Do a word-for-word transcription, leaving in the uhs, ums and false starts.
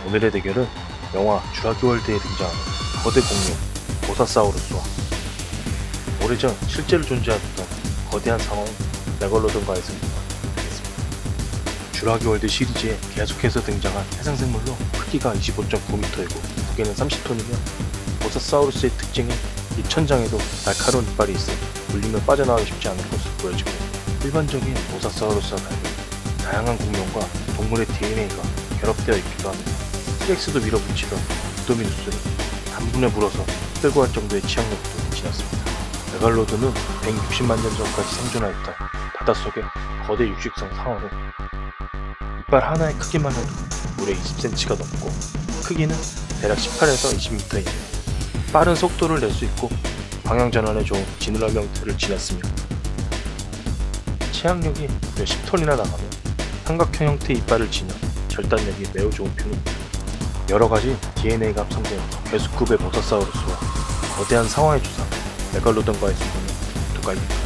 오늘의 대결은 영화 쥬라기 월드에 등장하는 거대 공룡 모사사우루스와 오래전 실제로 존재했던 거대한 상어인 메갈로돈과의 승부가 되겠습니다. 쥬라기 월드 시리즈에 계속해서 등장한 해상생물로 크기가 이십오 점 구 미터이고 무게는 삼십 톤이며 모사사우루스의 특징은 입천장에도 날카로운 이빨이 있어 물리면 빠져나가기 쉽지 않을 것으로 보여지고 일반적인 모사사우루스와 달리 다양한 공룡과 동물의 디엔에이가 결합되어 있기도 합니다. 티렉스도 밀어붙이던 입도미누스를 단분에 물어서 끌고 갈 정도의 치악력도 지녔습니다. 메갈로돈은 백육십만 년 전까지 생존하였던 바닷속의 거대 육식성 상어로 이빨 하나의 크기만 해도 무려 이십 센티미터가 넘고 크기는 대략 십팔에서 이십 미터이며 빠른 속도를 낼 수 있고 방향전환에 좋은 지느러미 형태를 지녔으며 치악력이 무려 십 톤이나 나가며 삼각형 형태의 이빨을 지녀 절단력이 매우 좋은 편입니다. 여러가지 디엔에이가 합성된 괴수급의 모사사우루스와 거대한 상어의 주상 메갈로돈과의 승부는 누가 이길까?